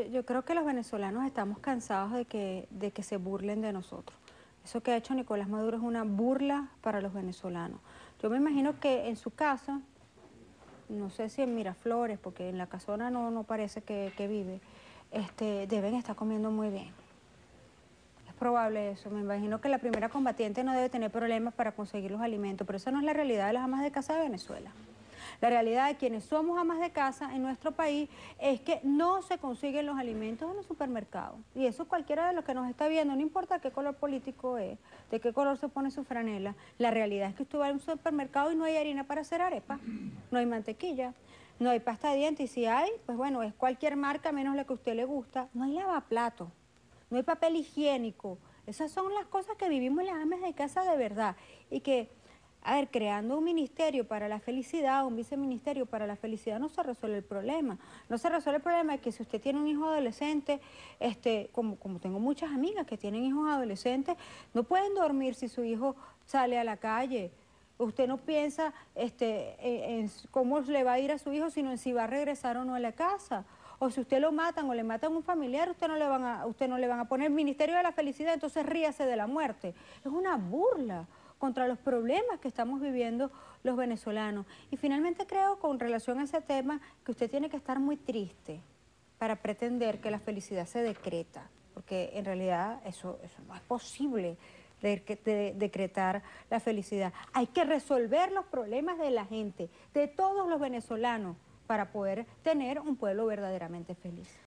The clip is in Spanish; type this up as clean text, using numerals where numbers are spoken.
yo creo que los venezolanos estamos cansados de que se burlen de nosotros. Eso que ha hecho Nicolás Maduro es una burla para los venezolanos. Yo me imagino que en su casa, no sé si en Miraflores, porque en la casona no parece que vive, deben estar comiendo muy bien. Es probable eso. Me imagino que la primera combatiente no debe tener problemas para conseguir los alimentos, pero esa no es la realidad de las amas de casa de Venezuela. La realidad de quienes somos amas de casa en nuestro país es que no se consiguen los alimentos en los supermercados. Y eso cualquiera de los que nos está viendo, no importa qué color político es, de qué color se pone su franela, la realidad es que usted va a un supermercado y no hay harina para hacer arepa, no hay mantequilla, no hay pasta de dientes, y si hay, pues bueno, es cualquier marca menos la que a usted le gusta, no hay lavaplatos, no hay papel higiénico. Esas son las cosas que vivimos las amas de casa de verdad. Y que, a ver, creando un ministerio para la felicidad, un viceministerio para la felicidad, no se resuelve el problema. No se resuelve el problema de que si usted tiene un hijo adolescente, como tengo muchas amigas que tienen hijos adolescentes, no pueden dormir si su hijo sale a la calle. Usted no piensa en cómo le va a ir a su hijo, sino en si va a regresar o no a la casa. O si usted lo matan o le matan a un familiar, usted no le van a poner Ministerio de la Felicidad, entonces ríase de la muerte. Es una burla contra los problemas que estamos viviendo los venezolanos. Y finalmente creo, con relación a ese tema, que usted tiene que estar muy triste para pretender que la felicidad se decreta, porque en realidad eso no es posible, decretar la felicidad. Hay que resolver los problemas de la gente, de todos los venezolanos, para poder tener un pueblo verdaderamente feliz.